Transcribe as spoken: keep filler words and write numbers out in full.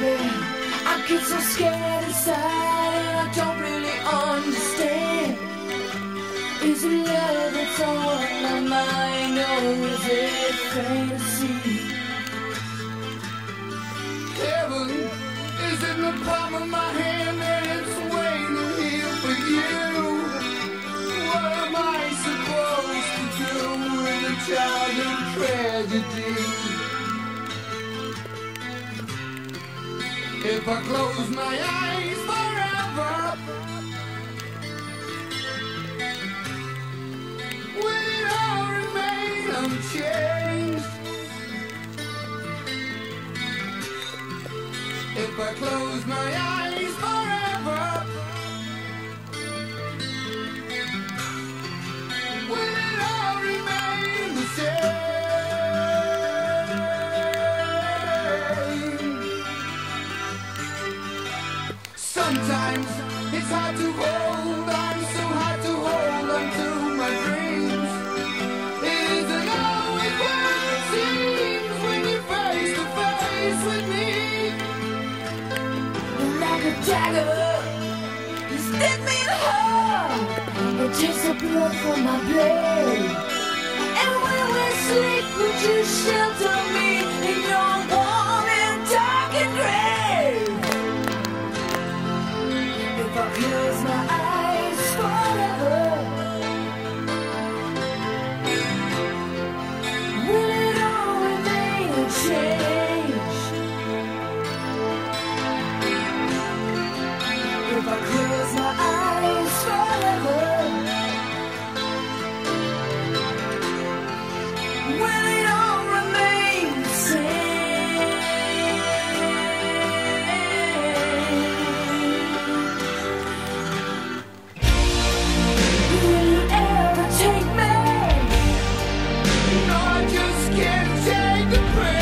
I get so scared inside and I don't really understand. Is it love that's on my mind, or is it fantasy? Heaven is in the palm of my hand and it's waiting here for you. What am I supposed to do with a child in tragedy? If I close my eyes forever, will it all remain unchanged? If I close my eyes forever, will it all remain the same? Sometimes it's hard to hold on, so hard to hold on to my dreams. It isn't always what it seems when you're face to face with me. Like a dagger, you stab me in the heart. It takes the blood from my blade. And when we sleep, would you shelter me in your warm and darkened grave? If I close my eyes forever, will it all remain unchanged? If I close my eyes forever, will it all remain the same? Will you ever take me? No, I just can't take the pain.